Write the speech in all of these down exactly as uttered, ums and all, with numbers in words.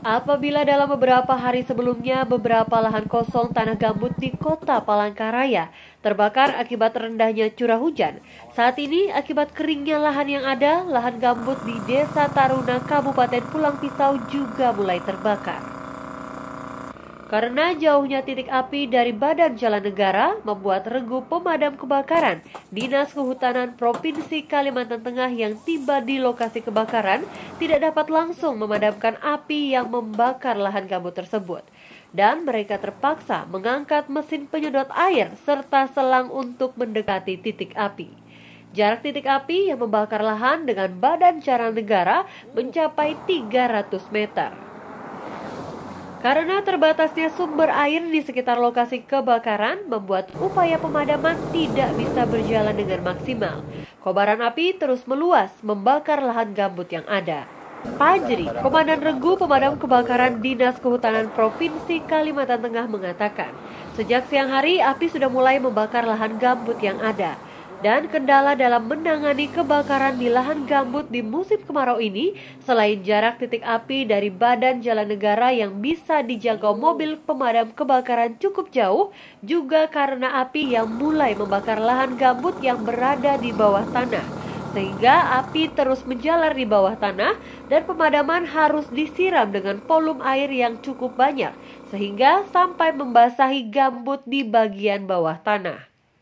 Apabila dalam beberapa hari sebelumnya beberapa lahan kosong tanah gambut di kota Palangkaraya terbakar akibat rendahnya curah hujan, saat ini akibat keringnya lahan yang ada, lahan gambut di Desa Taruna, Kabupaten Pulang Pisau juga mulai terbakar. Karena jauhnya titik api dari badan jalan negara membuat regu pemadam kebakaran Dinas Kehutanan Provinsi Kalimantan Tengah yang tiba di lokasi kebakaran tidak dapat langsung memadamkan api yang membakar lahan gambut tersebut. Dan mereka terpaksa mengangkat mesin penyedot air serta selang untuk mendekati titik api. Jarak titik api yang membakar lahan dengan badan jalan negara mencapai tiga ratus meter. Karena terbatasnya sumber air di sekitar lokasi kebakaran membuat upaya pemadaman tidak bisa berjalan dengan maksimal. Kobaran api terus meluas membakar lahan gambut yang ada. Pajri, Komandan Regu Pemadam Kebakaran Dinas Kehutanan Provinsi Kalimantan Tengah mengatakan, sejak siang hari api sudah mulai membakar lahan gambut yang ada. Dan kendala dalam menangani kebakaran di lahan gambut di musim kemarau ini, selain jarak titik api dari badan jalan negara yang bisa dijangkau mobil pemadam kebakaran cukup jauh, juga karena api yang mulai membakar lahan gambut yang berada di bawah tanah. Sehingga api terus menjalar di bawah tanah dan pemadaman harus disiram dengan volume air yang cukup banyak, sehingga sampai membasahi gambut di bagian bawah tanah.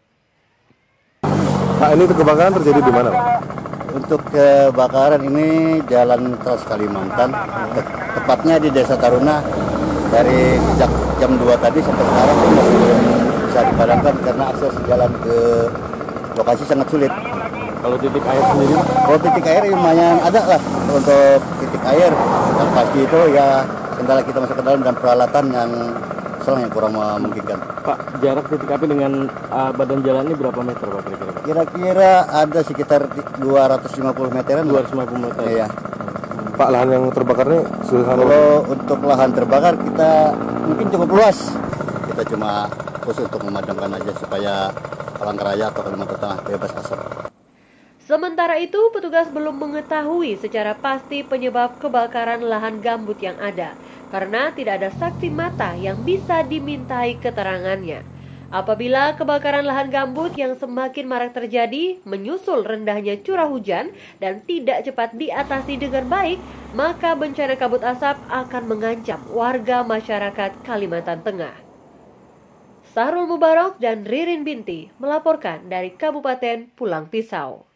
Pak, ini kebakaran terjadi di mana, Pak? Untuk kebakaran ini Jalan Trans Kalimantan, te tepatnya di Desa Taruna. Dari sejak jam dua tadi sampai sekarang itu masih belum bisa dipadamkan karena akses jalan ke lokasi sangat sulit. Kalau titik air sendiri? Kalau titik air lumayan ada lah untuk titik air. Yang pasti itu ya kendala kita masuk ke dalam dan peralatan yang selang yang kurang memungkinkan. Pak, jarak titik api dengan uh, badan jalan ini berapa meter, Pak, kira-kira? Kira-kira ada sekitar dua ratus lima puluh meteran. dua ratus lima puluh meter? Iya. Pak, lahan yang terbakar ini sudah... Kalau untuk lahan terbakar kita mungkin cukup luas. Kita cuma khusus untuk memadamkan aja supaya Palangkaraya atau Kalimantan Tengah bebas asap. Sementara itu, petugas belum mengetahui secara pasti penyebab kebakaran lahan gambut yang ada, karena tidak ada saksi mata yang bisa dimintai keterangannya. Apabila kebakaran lahan gambut yang semakin marak terjadi, menyusul rendahnya curah hujan dan tidak cepat diatasi dengan baik, maka bencana kabut asap akan mengancam warga masyarakat Kalimantan Tengah. Sahrul Mubarak dan Ririn Binti melaporkan dari Kabupaten Pulang Pisau.